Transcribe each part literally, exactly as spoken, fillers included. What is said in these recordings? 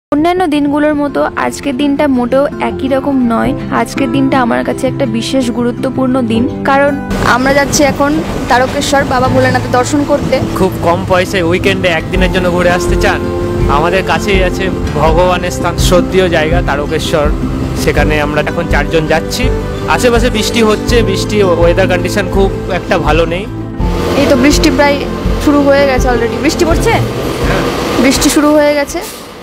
অন্যান্য দিনগুলোর মতো আজকের দিনটা মোটেও একই রকম নয়। আজকের দিনটা আমার কাছে একটা বিশেষ গুরুত্বপূর্ণ দিন, কারণ আমরা যাচ্ছি এখন তারকেশ্বর বাবা ভোলেনাথের দর্শন করতে। খুব কম পয়সায় উইকেন্ডে একদিনের জন্য ঘুরে আসতে চান? আমাদের কাছেই আছে ভগবানের স্থান, শ্রদ্ধেয় জায়গা তারকেশ্বর। সেখানে আমরা এখন চারজন যাচ্ছি। আশেপাশে বৃষ্টি হচ্ছে, বৃষ্টি ওয়েদার কন্ডিশন খুব একটা ভালো নেই। এই তো বৃষ্টি প্রায় শুরু হয়ে গেছে, অলরেডি বৃষ্টি পড়ছে, বৃষ্টি শুরু হয়ে গেছে।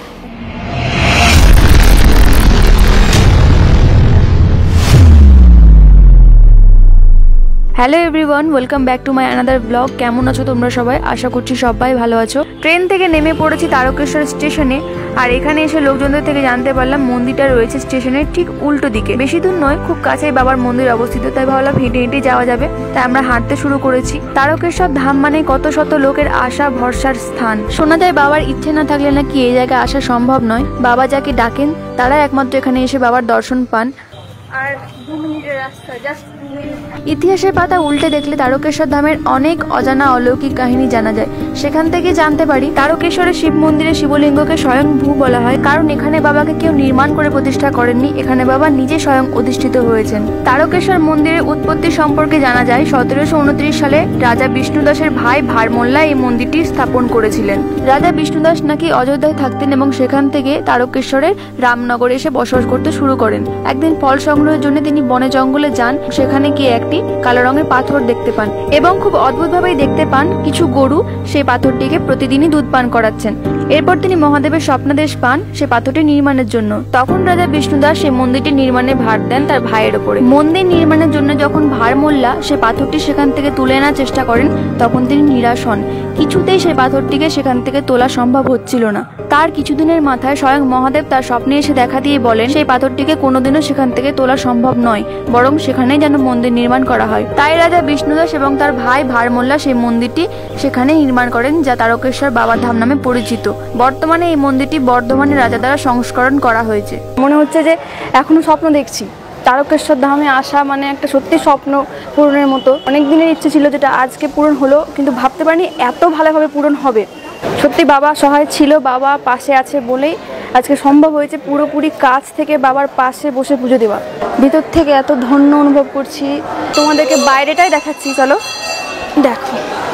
Hello everyone, welcome back to my another blog. কেমন আছো তোমরা সবাই? আশা করছি সবাই ভালো আছো। ট্রেন থেকে নেমে পড়েছি তারকেশ্বর স্টেশনে, আর এখানে এসে লোকজনদের থেকে জানতে পারলাম মন্দিরটা রয়েছে স্টেশনের ঠিক উল্টো দিকে। বেশি দূর নয়, খুব কাছেই বাবার মন্দির অবস্থিত, তাই ভাবলাম হেঁটে হেঁটে যাওয়া যাবে। তাই আমরা হাঁটতে শুরু করেছি। তারকেশ্বর ধাম মানে কত শত লোকের আশা ভরসার স্থান। শোনা যায় বাবার ইচ্ছে না থাকলে নাকি এই জায়গায় আসা সম্ভব নয়। বাবা যাকে ডাকেন তারা একমাত্র এখানে এসে বাবার দর্শন পান। আর দু মিনিটের রাস্তা, জাস্ট দু মিনিট। ইতিহাসের পাতা উল্টে দেখলে তারকেশ্বর ধামের অনেক অজানা অলৌকিক কাহিনী জানা যায়। সেখান থেকে জানতে পারি তারকেশ্বরের শিব মন্দিরে শিবলিঙ্গকে স্বয়ং ভূ বলা হয়, কারণ এখানে বাবাকে কেউ নির্মাণ করে প্রতিষ্ঠা করেননি, এখানে বাবা নিজে স্বয়ং অধিষ্ঠিত হয়েছেন। তারকেশ্বর মন্দিরের উৎপত্তি সম্পর্কে জানা যায় সতেরোশো উনত্রিশ সালে রাজা বিষ্ণুদাসের ভাই ভারমোল্লা এই মন্দিরটি স্থাপন করেছিলেন। রাজা বিষ্ণুদাস নাকি অযোধ্যায় থাকতেন এবং সেখান থেকে তারকেশ্বরের রামনগরে এসে বসবাস করতে শুরু করেন। একদিন ফল সংগ্রহের জন্য তিনি বনে জঙ্গলে যান। সেখানে গিয়ে একটি কালো রঙের পাথর দেখতে পান এবং খুব অদ্ভুতভাবেই দেখতে পান কিছু গরু সেই পাথরটিকে প্রতিদিনই দুধ পান করাচ্ছেন। এরপর তিনি মহাদেবের স্বপ্নাদেশ পান সে পাথরটি নির্মাণের জন্য। তখন রাজা বিষ্ণুদাস সেই মন্দিরটি নির্মাণের ভার দেন তার ভাইয়ের ওপরে। মন্দির নির্মাণের জন্য যখন ভারমোল্লা সে পাথরটি সেখান থেকে তুলে আনার চেষ্টা করেন, তখন তিনি নিরাশ হন। কিছুতেই সেই পাথরটিকে সেখান থেকে তোলা সম্ভব হচ্ছিল না। তার কিছুদিনের মাথায় স্বয়ং মহাদেব তার স্বপ্নে এসে দেখা দিয়ে বলেন সেই পাথরটিকে কোনোদিনও সেখান থেকে তোলা সম্ভব নয়, বরং সেখানেই যেন মন্দির নির্মাণ করা হয়। তাই রাজা বিষ্ণুদাস এবং তার ভাই ভারমোল্লা সেই মন্দিরটি সেখানে নির্মাণ করেন, যা তারকেশ্বর বাবার ধাম নামে পরিচিত। বর্তমানে এই মন্দিরটি বর্ধমানের রাজা দ্বারা সংস্করণ করা হয়েছে। মনে হচ্ছে যে এখনো স্বপ্ন দেখছি। তারকেশ্বর ধামে আসা মানে একটা সত্যি স্বপ্ন পূরণের মতো। অনেক দিনের ইচ্ছে ছিল, যেটা আজকে পূরণ হলো, কিন্তু ভাবতে পারিনি এত ভালোভাবে পূরণ হবে। সত্যি বাবা সহায় ছিল, বাবা পাশে আছে বলেই আজকে সম্ভব হয়েছে পুরোপুরি কাছ থেকে বাবার পাশে বসে পুজো দেওয়া। ভিতর থেকে এত ধন্য অনুভব করছি। তোমাদেরকে বাইরেটাই দেখাচ্ছি, চলো দেখো।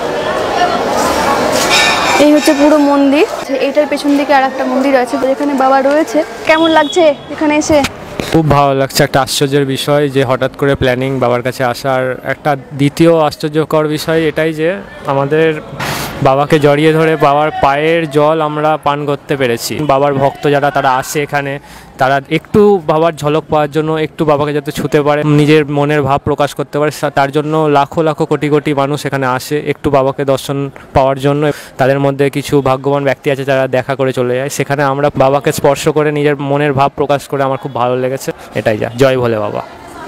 এই হচ্ছে পুরো মন্দির। এইটার পেছন দিকে আর একটা মন্দির আছে যেখানে বাবা রয়েছে। কেমন লাগছে এখানে এসে? খুব ভালো লাগছে। একটা আশ্চর্যের বিষয় যে হঠাৎ করে প্ল্যানিং বাবার কাছে আসার। একটা দ্বিতীয় আশ্চর্যকর বিষয় এটাই যে আমাদের বাবাকে জড়িয়ে ধরে বাবার পায়ের জল আমরা পান করতে পেরেছি। বাবার ভক্ত যারা তারা আসে এখানে, তারা একটু বাবার ঝলক পাওয়ার জন্য, একটু বাবাকে যাতে ছুতে পারে, নিজের মনের ভাব প্রকাশ করতে পারে, তার জন্য লাখো লাখো কোটি কোটি মানুষ এখানে আসে একটু বাবাকে দর্শন পাওয়ার জন্য। তাদের মধ্যে কিছু ভাগ্যবান ব্যক্তি আছে যারা দেখা করে চলে যায়। সেখানে আমরা বাবাকে স্পর্শ করে নিজের মনের ভাব প্রকাশ করে আমার খুব ভালো লেগেছে। এটাই যা। জয় ভোলে বাবা।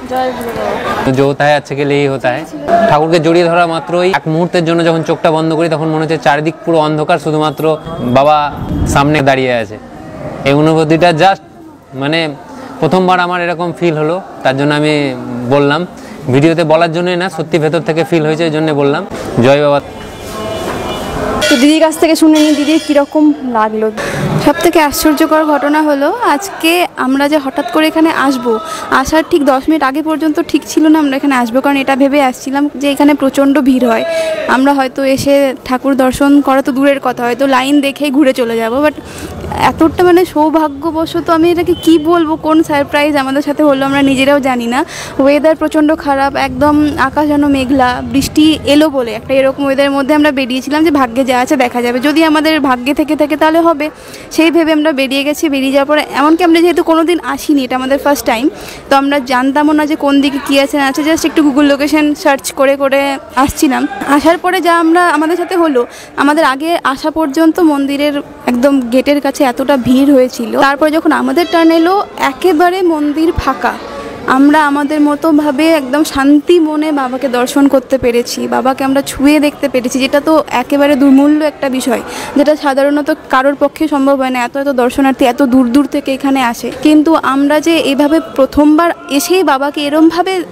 जो होता है अच्छे के लिए ही होता है। ঠাকুরকে জড়িয়ে ধরা মাত্রই এক মুহূর্তের জন্য যখন চোখটা বন্ধ করি, তখন মনে হচ্ছে চারিদিক পুরো অন্ধকার, শুধুমাত্র বাবা সামনে দাঁড়িয়ে আছে। এই অনুভূতিটা জাস্ট মানে প্রথমবার আমার এরকম ফিল হলো, তার জন্য আমি বললাম। ভিডিওতে বলার জন্যই না, সত্যি ভেতর থেকে ফিল হয়েছে, এই জন্য বললাম। জয় বাবা। তো দিদির কাছ থেকে শুনে নিই, দিদির কীরকম লাগলো। সব থেকে আশ্চর্যকর ঘটনা হলো আজকে আমরা যে হঠাৎ করে এখানে আসব, আসার ঠিক দশ মিনিট আগে পর্যন্ত ঠিক ছিল না আমরা এখানে আসবো, কারণ এটা ভেবে আসছিলাম যে এখানে প্রচণ্ড ভিড় হয়। আমরা হয়তো এসে ঠাকুর দর্শন করা তো দূরের কথা, হয়তো লাইন দেখেই ঘুরে চলে যাব। বাট এতটা মানে সৌভাগ্যবশত, আমি এটাকে কি বলবো, কোন সারপ্রাইজ আমাদের সাথে হলো আমরা নিজেরাও জানি না। ওয়েদার প্রচণ্ড খারাপ, একদম আকাশ যেন মেঘলা, বৃষ্টি এলো বলে একটা এরকম ওয়েদারের মধ্যে আমরা বেরিয়েছিলাম যে ভাগ্যে যা আছে দেখা যাবে, যদি আমাদের ভাগ্যে থেকে থাকে তাহলে হবে, সেই ভেবে আমরা বেরিয়ে গেছি। বেরিয়ে যাওয়ার পরে এমনকি আমরা যেহেতু কোনো দিন আসিনি, এটা আমাদের ফার্স্ট টাইম, তো আমরা জানতামও না যে কোন দিকে কী আছে না আছে, জাস্ট একটু গুগল লোকেশন সার্চ করে করে আসছিলাম। আসার পরে যা আমরা আমাদের সাথে হলো, আমাদের আগে আসা পর্যন্ত মন্দিরের একদম গেটের কাছে এতটা ভিড় হয়েছিল, তারপরে যখন আমাদের টার্ন এলো একেবারে মন্দির ফাঁকা। আমরা আমাদের মতোভাবে একদম শান্তি মনে বাবাকে দর্শন করতে পেরেছি, বাবাকে আমরা ছুঁয়ে দেখতে পেরেছি, যেটা তো একেবারে দুর্মূল্য একটা বিষয়, যেটা সাধারণত কারোর পক্ষে সম্ভব হয় না। এত এত দর্শনার্থী এত দূর দূর থেকে এখানে আসে, কিন্তু আমরা যে এইভাবে প্রথমবার এসেই বাবাকে এরমভাবে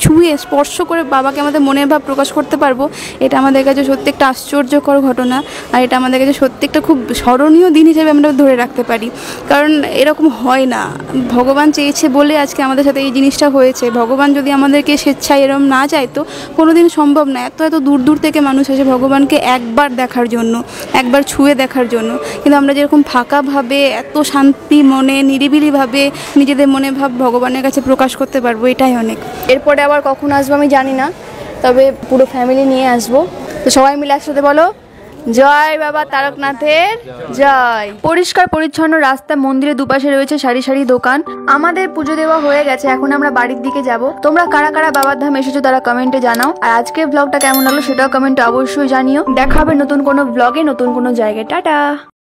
ছুঁয়ে স্পর্শ করে বাবাকে আমাদের মনের ভাব প্রকাশ করতে পারবো, এটা আমাদের কাছে সত্যি একটা আশ্চর্যকর ঘটনা। আর এটা আমাদের কাছে সত্যি একটা খুব স্মরণীয় দিন হিসেবে আমরা ধরে রাখতে পারি, কারণ এরকম হয় না। ভগবান চেয়েছে বলে আজকে আমাদের সাথে এই জিনিসটা হয়েছে। ভগবান যদি আমাদেরকে স্বেচ্ছায় এরকম না চাইতো কোনো দিন সম্ভব না। এত এত দূর দূর থেকে মানুষ আসে ভগবানকে একবার দেখার জন্য, একবার ছুঁয়ে দেখার জন্য, কিন্তু আমরা যেরকম ফাঁকাভাবে এত শান্তি মনে নিরিবিলিভাবে নিজেদের মনে ভাব ভগবানের কাছে প্রকাশ করতে পারবো, এটাই অনেক। এরপরে আবার কখন আসবো আমি জানি না, তবে পুরো ফ্যামিলি নিয়ে আসবো। তো সবাই মিলে একসাথে বলো জয় বাবা তারকনাথের জয়। পরিষ্কার পরিচ্ছন্ন রাস্তা, মন্দিরের দুপাশে রয়েছে সারি সারি দোকান। আমাদের পুজো দেওয়া হয়ে গেছে, এখন আমরা বাড়ির দিকে যাব। তোমরা কারা কারা বাবার ধাম এসেছো তারা কমেন্টে জানাও, আর আজকের ব্লগটা কেমন হলো সেটাও কমেন্টে অবশ্যই জানিও। দেখা হবে নতুন কোনো ব্লগে নতুন কোনো জায়গায়। টাটা।